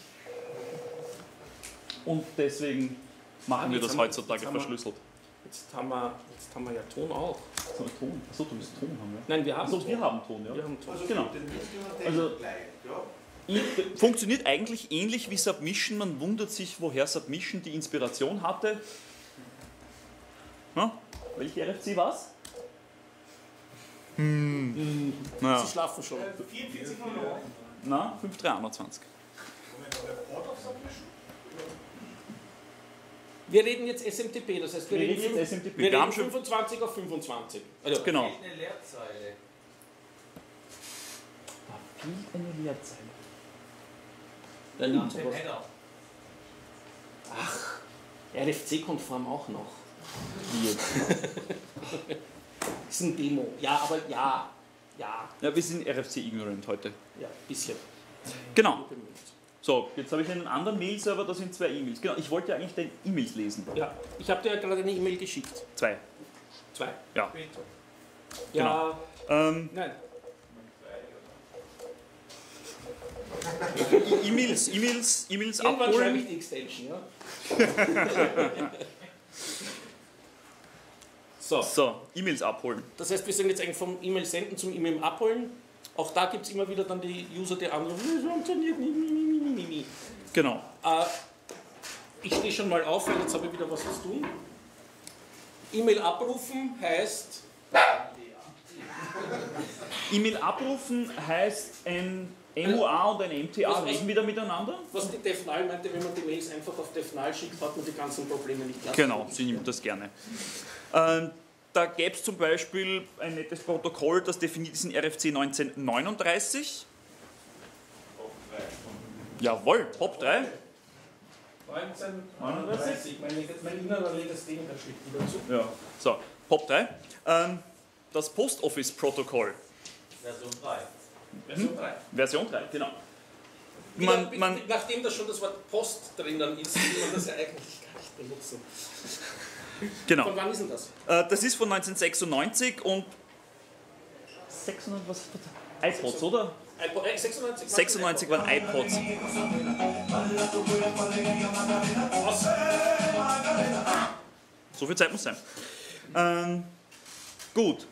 Und deswegen machen wir das heutzutage verschlüsselt. Jetzt haben wir ja Ton auch. So, Ton. Achso, du musst Ton haben, ja? Nein, wir haben Achso, Ton. wir haben Ton, ja. Wir haben Ton. Also Genau. gut, dann müssen wir Also- den gleich, ja? Funktioniert eigentlich ähnlich wie Submission. Man wundert sich, woher Submission die Inspiration hatte. Na, welche RFC war es? Naja. Sie schlafen schon. 44 von Na, 5321. Wir reden jetzt SMTP, das heißt, wir Wir reden reden jetzt SMTP. Wir Wir haben reden schon- 25 auf 25. Also, Genau. Fehlt eine Leerzeile. Da fehlt eine Leerzeile. dann Nach nimmt dem sowas. Header. RFC-konform auch noch. Hier. Das ist ein Demo. Ja, aber ja. Ja, Ja, wir sind RFC ignorant heute. ja, bisschen. Genau. So, jetzt habe ich einen anderen Mail-Server, da sind 2 E-Mails. Genau, ich wollte ja eigentlich deine E-Mails lesen. Ja, ich habe dir ja gerade eine E-Mail geschickt. 2. 2. Ja. Ja, nein. E-Mails Irgendwann schreibe abholen. ich die Extension, ja? So, So, E-Mails abholen. das heißt, wir sind jetzt eigentlich vom E-Mail senden zum E-Mail abholen. Auch da gibt es immer wieder dann die User, die anrufen, das funktioniert nicht. Genau. Ich stehe schon mal auf, weil jetzt habe ich wieder was zu tun. E-Mail abrufen heißt, E-Mail abrufen heißt ein MUA und ein MTA Was- reden wieder miteinander. was die Defnal meinte, wenn man die Mails einfach auf Defnal schickt, hat man die ganzen Probleme nicht. Genau, sie nimmt das gerne. Da gäbe es zum Beispiel ein nettes Protokoll, das definiert ist in RFC 1939. Jawohl, POP 3. 1939, mein innerer Legastheniker schlägt wieder zu. Ja. So, POP 3. Das Post Office Protokoll. Version 3. Version 3. Version 3, genau. Nachdem da schon das Wort Post drinnen ist, will man das ja eigentlich gar nicht benutzen. Genau. Von wann ist denn das? Das ist von 1996 und 600, was? iPods, oder? 96? 96 waren iPods. So viel Zeit muss sein. Gut.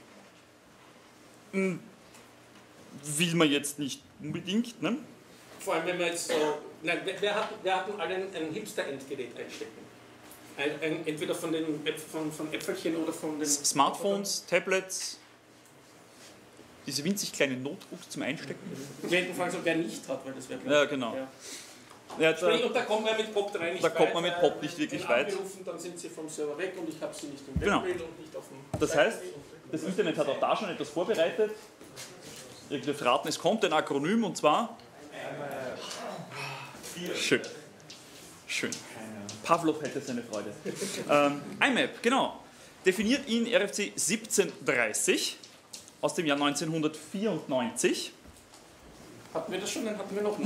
Will man jetzt nicht unbedingt, ne? Vor allem, wenn wir jetzt so. Nein, wer hat denn alle ein Hipster-Endgerät einstecken? Entweder von Äpfelchen oder von den. Smartphones, Tablets. diese winzig kleinen Notebooks zum Einstecken. Klienten fragen so, wer nicht hat, weil das wäre Ja, genau. Ja. Ja, Sprich, und da kommt man mit POP 3 nicht Da weit. kommt man mit weil POP nicht wirklich wenn weit. Angerufen, dann sind sie vom Server weg und ich habe sie nicht im Genau. Webmail und nicht auf dem Das heißt, das Internet hat auch da schon etwas vorbereitet. Ihr dürft raten, es kommt ein Akronym und zwar... Schön. Schön. Pavlov hätte seine Freude. IMAP, genau. Definiert ihn RFC 1730 aus dem Jahr 1994. Hatten wir das schon? Dann hatten wir noch nicht.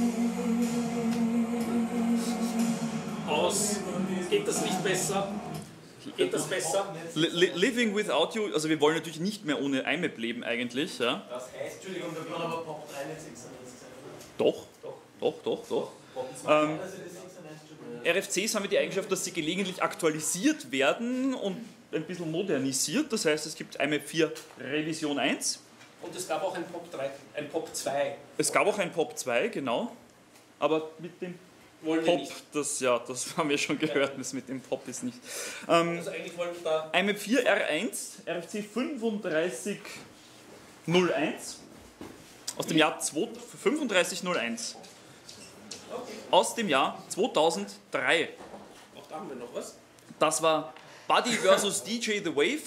Aus. Geht das nicht besser? Geht das besser? Living without you, also wir wollen natürlich nicht mehr ohne IMAP leben eigentlich. Ja. Das heißt, Entschuldigung, da kann aber Pop 3 nicht 6 sein. Doch, doch, doch, doch. Also das 6 RFCs haben wir die Eigenschaft, dass sie gelegentlich aktualisiert werden und ein bisschen modernisiert. Das heißt, es gibt IMAP 4 Revision 1. Und es gab auch ein POP 3, ein POP 2. Es gab auch ein POP 2, genau. Aber mit dem Wollen wir POP, nicht. das haben wir schon gehört, das mit dem POP ist nicht. Also eigentlich wollen wir da. IMAP 4 R1, RFC 3501 aus dem Jahr 3501. Aus dem Jahr 2003. Auch da haben wir noch was. Das war Buddy vs. DJ The Wave.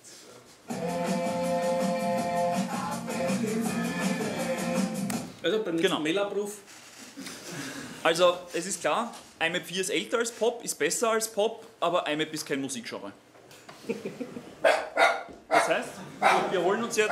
Also beim nächsten Genau. Mailabruf. Also es ist klar, IMAP 4 ist älter als Pop, ist besser als Pop, aber IMAP ist kein Musikgenre. Das heißt, wir holen uns jetzt...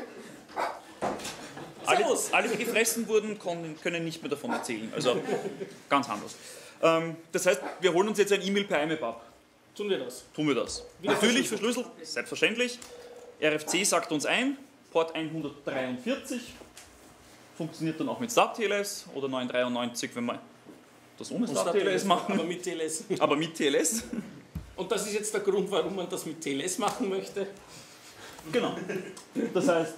Alle, die gefressen wurden, können nicht mehr davon erzählen. Also ganz anders. Das heißt, wir holen uns jetzt ein E-Mail per IMAP ab. Tun wir das. Tun wir das. Wieder Natürlich verschlüsselt, selbstverständlich. RFC sagt uns ein, Port 143. Funktioniert dann auch mit StartTLS oder 993, wenn wir das ohne StartTLS machen. Aber mit TLS. Aber mit TLS. Und das ist jetzt der Grund, warum man das mit TLS machen möchte. Genau. Das heißt,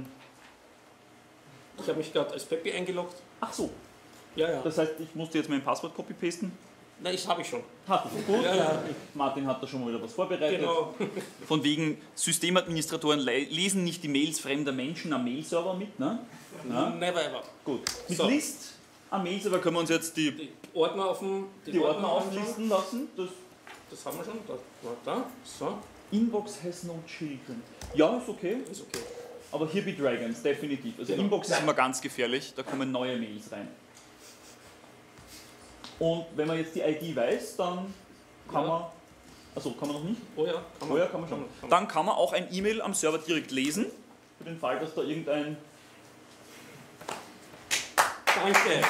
Ich habe mich gerade als Peppi eingeloggt. ach so, Ja, ja. das heißt, ich musste jetzt mein Passwort copy-pasten. Nein, das habe ich schon. Hat es gut. Ja, ja. Martin hat da schon mal wieder was vorbereitet. Genau. Von wegen, Systemadministratoren lesen nicht die Mails fremder Menschen am Mailserver mit, ne? Ja? Never ever. Gut. Mit So. List am Mailserver können wir uns jetzt die Ordner auf dem. Ordner auflisten lassen. Das haben wir schon. Da. So. Inbox has no children. Ja, ist okay. Ist okay. Aber hier be Dragons, definitiv. Also Genau. Inbox ist immer ganz gefährlich, da kommen neue Mails rein. Und wenn man jetzt die ID weiß, dann kann Ja. man... Also kann man noch nicht? Oh ja, kann Oh ja, kann man schon. Dann kann man auch ein E-Mail am Server direkt lesen, für den Fall, dass da irgendein... Danke.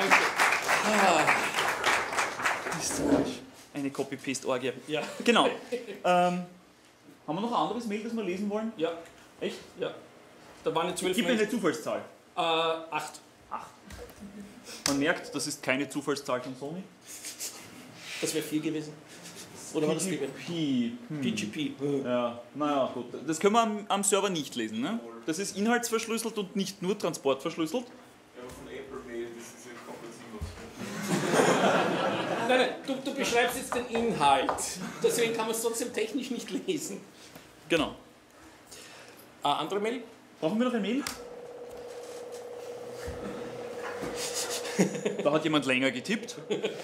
Eine Copy-Paste-Orgie. Ja. Genau. Haben wir noch ein anderes Mail, das wir lesen wollen? Ja. Echt? Ja. Da waren jetzt 12 Gib mir eine Zufallszahl. 8. Man merkt, das ist keine Zufallszahl von Sony. Das wäre 4 gewesen. Oder war das die? PGP. Ja, naja, gut. Das können wir am Server nicht lesen. Ne? Das ist inhaltsverschlüsselt und nicht nur transportverschlüsselt. Ja, von Apple Mail, das ist ja komplett sinnlos. Nein, du beschreibst jetzt den Inhalt. Deswegen kann man es trotzdem technisch nicht lesen. Genau. Andere Mail? Brauchen wir noch ein Mail? Da hat jemand länger getippt.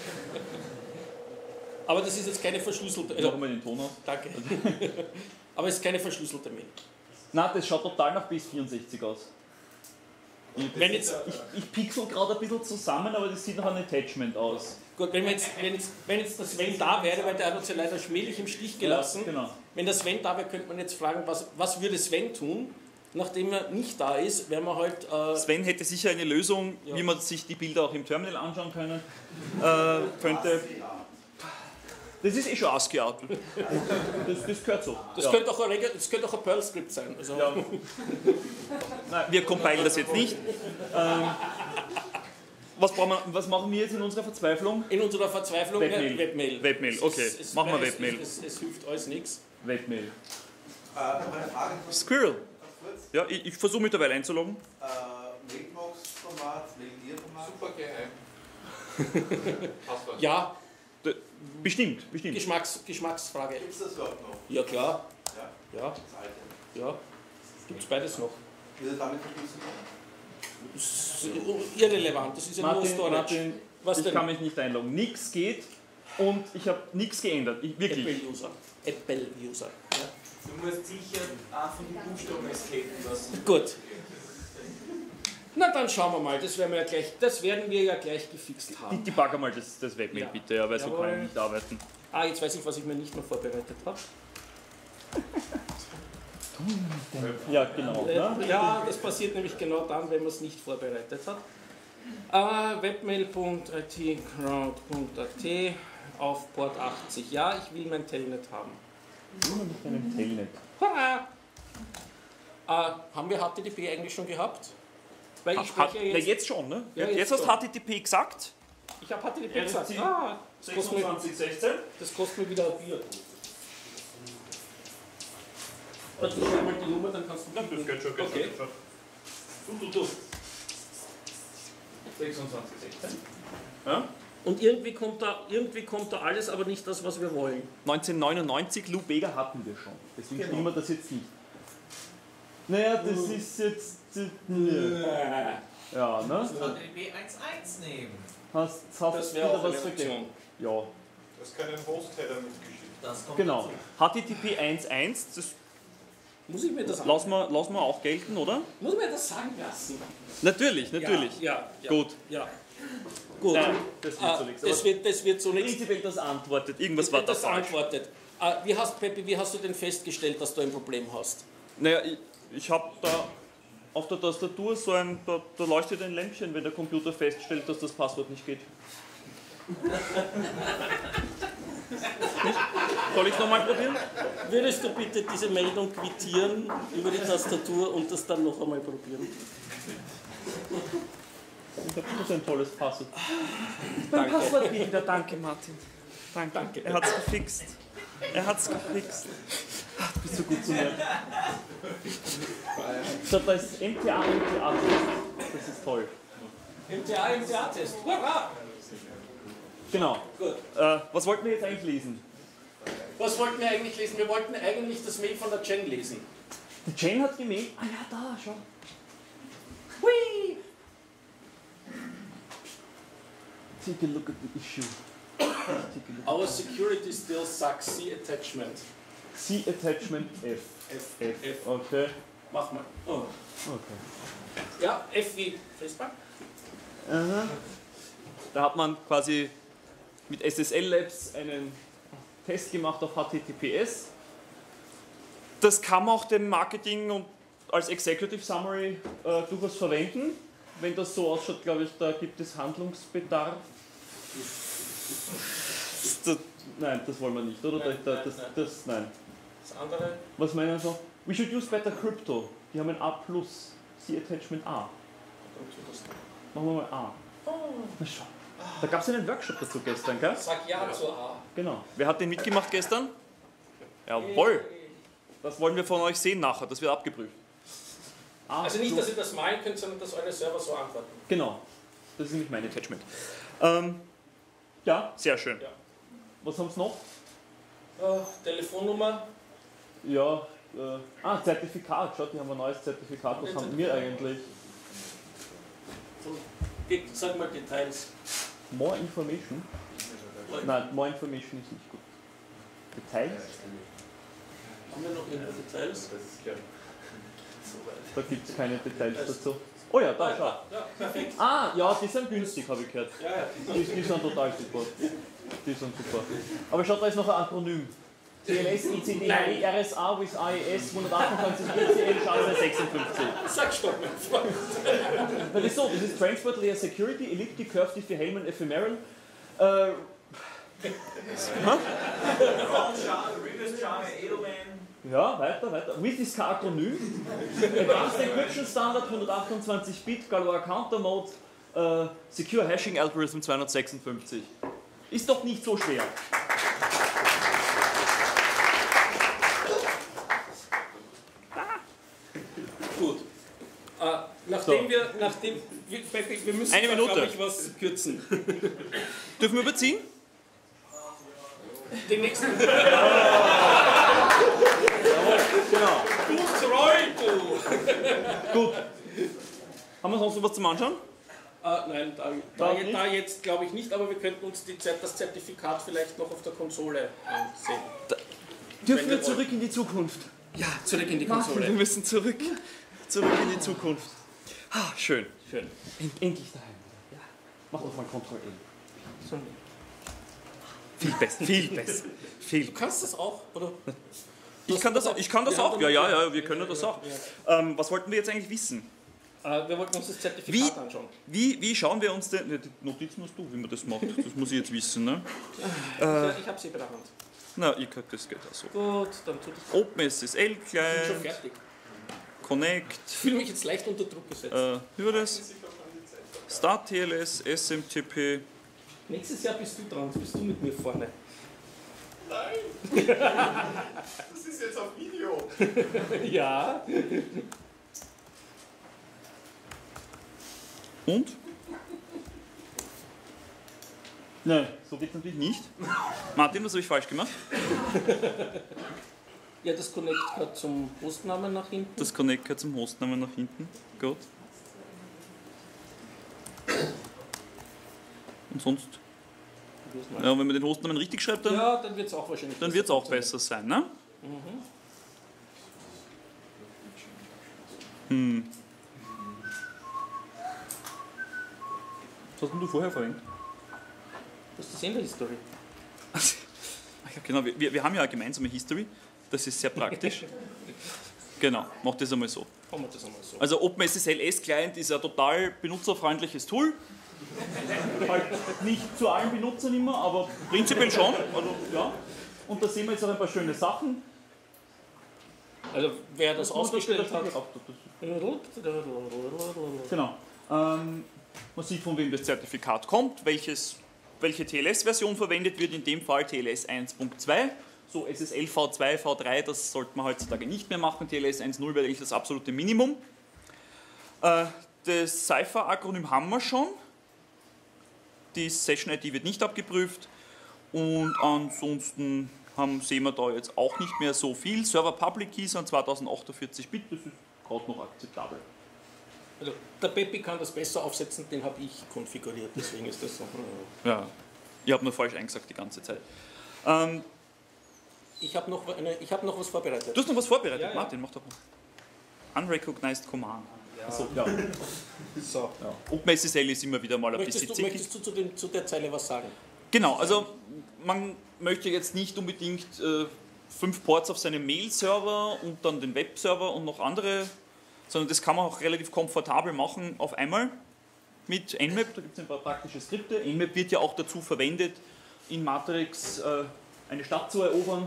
Aber das ist jetzt keine verschlüsselte. Also, machen wir den Ton aus. Danke. Aber es ist keine verschlüsselte Mail. Nein, das schaut total nach bis64 aus. Wenn jetzt, Ich pixel gerade ein bisschen zusammen, aber das sieht nach einem Attachment aus. gut, wenn jetzt der Sven da wäre, weil der hat uns ja leider schmählich im Stich gelassen. Ja, genau. Wenn der Sven da wäre, könnte man jetzt fragen, was würde Sven tun? Nachdem er nicht da ist, werden wir halt. Sven hätte sicher eine Lösung, Ja. wie man sich die Bilder auch im Terminal anschauen können. Könnte. Das ist eh schon ASCII-Art. Das gehört so. Das Ja. könnte auch ein Perl-Skript sein. Also, Ja. Nein, wir compilen das jetzt nicht. Was machen wir jetzt in unserer Verzweiflung? in unserer Verzweiflung Webmail. Webmail. Webmail, okay. Machen wir Webmail. Es hilft alles nichts. Webmail. Noch eine Frage. Squirrel. Ganz kurz. Ja, ich versuche mittlerweile einzuloggen. Mailbox-Format, Mail-Dir-Format. Super geheim. Passwort. Ja, Bestimmt. Geschmacksfrage. Gibt es das überhaupt noch? Ja, klar. Ja, Ja, das alte. ja. Gibt es beides noch. Ist er damit verbissen? Das ist irrelevant, das ist ja nur Storage. Martin, Was ich denn? kann mich nicht einloggen. Nix geht und ich habe nichts geändert. Wirklich. Apple-User. Apple-User. Ja. Du musst sicher auch von den Buchstaben escapen lassen. Gut. Na dann schauen wir mal, das werden wir ja gleich gefixt haben. Debugger mal das Webmail Ja. bitte, ja, weil so Jawohl. kann ich nicht arbeiten. Ah, jetzt weiß ich, was ich mir nicht mehr vorbereitet habe. Ja, genau. Ne? Ja, das passiert nämlich genau dann, wenn man es nicht vorbereitet hat. Webmail.it crowd.at auf Port 80. Ja, ich will mein Telnet haben. Immer mit einem Telnet. Hurra! Haben wir HTTP eigentlich schon gehabt? Weil ich Hat, spreche ja na, jetzt. jetzt schon, ne? Ja, jetzt jetzt hast schon. HTTP gesagt. Ich habe HTTP gesagt. RFC Das kostet, mir, 2616. das kostet mir wieder ein Bier. Warte, ich schreibe mal die Nummer, dann kannst du. Das geht schon, Okay. Du. 2616. Ja? Und irgendwie kommt da alles, aber nicht das, was wir wollen. 1999, Lou Bega hatten wir schon. Deswegen Genau. spielen wir das jetzt nicht. Naja, das ist jetzt. Ja, ne? HTTP 1.1 nehmen. Hast Das wäre auch wieder eine was Option. vergessen. Ja, Du hast keinen Host-Header mitgeschickt. Das kommt genau. dazu. HTTP 1.1, das Muss ich mir das lassen wir auch gelten, oder? Muss mir das sagen lassen? Natürlich. Ja. Gut. Ja. Gut. Nein, das wird so nichts. Das wird so nichts. Prinzipiell das antwortet. Irgendwas war da Das falsch. antwortet. Peppi, wie hast du denn festgestellt, dass du ein Problem hast? Naja, ich habe da auf der Tastatur so da leuchtet ein Lämpchen, wenn der Computer feststellt, dass das Passwort nicht geht. Soll ich es nochmal probieren? Würdest du bitte diese Meldung quittieren über die Tastatur und das dann noch einmal probieren? Ich habe so ein tolles Passwort. Danke. Passwort wieder, danke Martin. Danke. Er hat's gefixt. Ach, du bist so gut zu mir. So, da ist MTA-Test. Das ist toll. MTA-Test. Hurra! Genau. Gut. Was wollten wir jetzt eigentlich lesen? Was wollten wir eigentlich lesen? Wir wollten eigentlich das Mail von der Jen lesen. Die Jane hat gemailt. Ah ja, da, schau. Hui! Take a look at the issue. Our security still sucks. See attachment. See Attachment F. F. Okay. Mach mal. Oh. Okay. Ja, F wie Facebook. Aha. Da hat man quasi mit SSL Labs einen Test gemacht auf HTTPS. Das kann man auch dem Marketing und als Executive Summary durchaus verwenden. Wenn das so ausschaut, glaube ich, da gibt es Handlungsbedarf. Nein, das wollen wir nicht, oder? Nein. Nein. Das andere. Was meinen wir so? We should use better crypto. Die haben ein A+. See Attachment A. Machen wir mal A. Na schau. Da gab es einen Workshop dazu gestern, gell? Sag ja zu A. Genau. Wer hat den mitgemacht gestern? Jawohl. Das wollen wir von euch sehen nachher. Das wird abgeprüft. A Also nicht, plus- dass ihr das malen könnt, sondern dass eure Server so antworten. Genau. Das ist nämlich mein Attachment. Ja, sehr schön. Ja. Was haben Sie noch? Telefonnummer. Ja, Zertifikat. Schaut, die haben ein neues Zertifikat. Was haben wir eigentlich? Sag mal Details. More information? Nein, more information ist nicht gut. Details? Haben wir noch irgendwo Details? Da gibt es keine Details dazu. Oh ja, da, schau. Ja, perfekt. Ah, ja, die sind günstig, habe ich gehört. Ja. Die sind total super. Die sind super. Aber schaut, da ist noch ein Akronym. TLS, ICD, Nein. RSA with AES 128 ECL, Schale 56. Sag stopp, mein Freund. Das ist so, das ist Transport Layer Security, Elliptic, Curve, Diffie-Hellman, Ephemeral. Ja, weiter. With ist kein Akronym. Advanced Encryption Standard 128 Bit, Galois Counter Mode, Secure Hashing Algorithm 256. Ist doch nicht so schwer. Gut. Wir müssen Eine Minute. glaube ich, was kürzen. Dürfen wir überziehen? Den nächsten. Genau. Du Freund! Gut. Haben wir sonst noch was zum Anschauen? Nein, da jetzt glaube ich nicht, aber wir könnten uns das Zertifikat vielleicht noch auf der Konsole ansehen. Dürfen wir zurück in die Zukunft? Ja, zurück in die Martin, Konsole. wir müssen zurück in die Zukunft. Ah, schön. Endlich daheim. Ja. Mach doch mal Ctrl-L. Viel besser, viel besser. Du kannst das auch, oder? Ich kann das auch. Ja, wir können das auch. Was wollten wir jetzt eigentlich wissen? Wir wollten uns das Zertifikat anschauen. Wie schauen wir uns denn... Ne, die Notizen hast du, wie man das macht. Das muss ich jetzt wissen. Ne? Ich habe sie bei der Hand. Na, das geht auch so. Gut, dann tut es. OpenSSL Ich bin schon Client, fertig. Connect, Ich fühle mich jetzt leicht unter Druck gesetzt. wie war das? Start TLS, SMTP. Nächstes Jahr bist du dran, bist du mit mir vorne. Nein! Das ist jetzt auf Video. Ja. Und? Nein, so geht es natürlich nicht. Martin, was habe ich falsch gemacht? Ja, das Connect gehört zum Hostnamen nach hinten. Das Connect gehört zum Hostnamen nach hinten. Gut. Und sonst? Ja, wenn man den Hostnamen richtig schreibt, dann, Ja, dann wird es auch wahrscheinlich dann wird es auch besser sein, ne? Was hast denn du vorher verwendet? Das ist die Sender-History. Ja, genau, wir haben ja eine gemeinsame History. Das ist sehr praktisch. Genau, mach das einmal so. Machen wir das einmal so. Also OpenSSL S-Client ist ein total benutzerfreundliches Tool. Halt nicht zu allen Benutzern immer, aber prinzipiell schon. Also, ja. Und da sehen wir jetzt auch ein paar schöne Sachen. Also wer das ausgestellt hat. Genau. Man sieht, von wem das Zertifikat kommt, welche TLS-Version verwendet wird, in dem Fall TLS 1.2. So SSL V2, V3, das sollte man heutzutage nicht mehr machen. TLS 1.0 wäre eigentlich das absolute Minimum. Das Cypher-Akronym haben wir schon. Die Session-ID wird nicht abgeprüft. Und ansonsten sehen wir da jetzt auch nicht mehr so viel. Server Public Keys an 2048 Bit, das ist gerade noch akzeptabel. Also der Peppi kann das besser aufsetzen, den habe ich konfiguriert, deswegen ist das so. Ja, ich habe nur falsch eingesagt die ganze Zeit. Ich habe noch was vorbereitet. Du hast noch was vorbereitet, Ja. Martin, mach doch mal. Unrecognized Command. Ja. Achso, ja. So. Ja. OpenSSL ist immer wieder mal ein bisschen zickig. Möchtest du zu der Zeile was sagen? Genau, also man möchte jetzt nicht unbedingt 5 Ports auf seinem Mail-Server und dann den Web-Server und noch andere, sondern das kann man auch relativ komfortabel machen auf einmal mit Nmap. Da gibt es ein paar praktische Skripte. Nmap wird ja auch dazu verwendet, in Matrix eine Stadt zu erobern.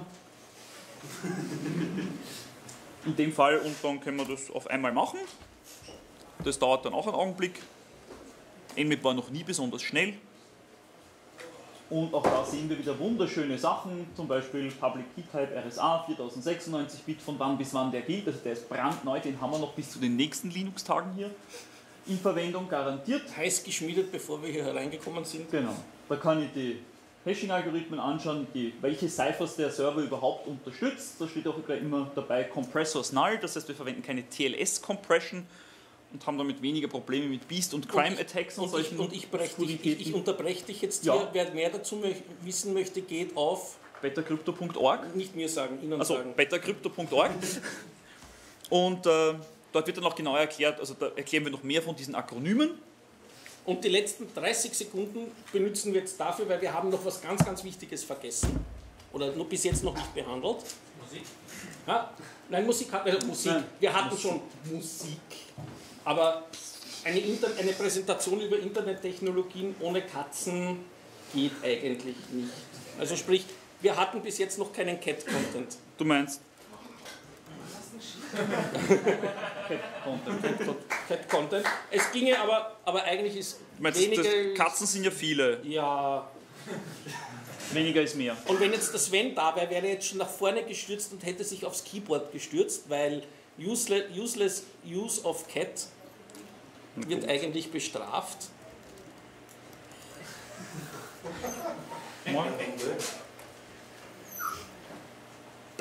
In dem Fall, und dann können wir das auf einmal machen. Das dauert dann auch einen Augenblick. Nmap war noch nie besonders schnell. Und auch da sehen wir wieder wunderschöne Sachen, zum Beispiel Public Key Type RSA, 4096 Bit, von wann bis wann der gilt. Also der ist brandneu, den haben wir noch bis zu den nächsten Linux-Tagen hier in Verwendung, garantiert. Heiß geschmiedet, bevor wir hier hereingekommen sind. Genau. Da kann ich die Hashing-Algorithmen anschauen, welche Ciphers der Server überhaupt unterstützt. Da steht auch immer dabei Compressors Null, das heißt wir verwenden keine TLS-Compression und haben damit weniger Probleme mit Beast- und Crime-Attacks und solchen ich unterbreche dich jetzt Ja. hier. Wer mehr dazu wissen möchte, geht auf, betacrypto.org. nicht mir sagen, Ihnen Also sagen. betacrypto.org. Und dort wird dann auch genau erklärt, also da erklären wir noch mehr von diesen Akronymen. Und die letzten 30 Sekunden benutzen wir jetzt dafür, weil wir haben noch was ganz, ganz Wichtiges vergessen. Oder nur bis jetzt noch nicht behandelt. Musik? Ja? Nein, Musik. Nein. Wir hatten schon Musik. Aber eine Präsentation über Internettechnologien ohne Katzen geht eigentlich nicht. Also sprich, wir hatten bis jetzt noch keinen Cat-Content. Du meinst? Cat-Content. Es ginge aber eigentlich ist Du meinst weniger... Katzen sind ja viele, Ja... weniger ist mehr. Und wenn jetzt der Sven da wäre, wäre er jetzt schon nach vorne gestürzt und hätte sich aufs Keyboard gestürzt, weil useless use of cat wird eigentlich bestraft.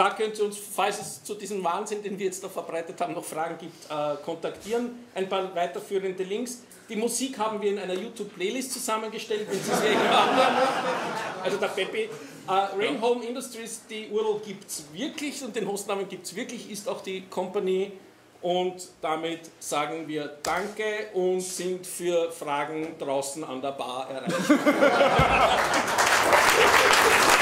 Da könnt ihr uns, falls es zu diesem Wahnsinn, den wir jetzt da verbreitet haben, noch Fragen gibt, kontaktieren. Ein paar weiterführende Links. Die Musik haben wir in einer YouTube-Playlist zusammengestellt, wenn Sie es irgendwann anhören möchten. Also der Peppi. Rain Home Industries, die URL gibt es wirklich und den Hostnamen gibt es wirklich, ist auch die Company. Und damit sagen wir Danke und sind für Fragen draußen an der Bar erreichbar.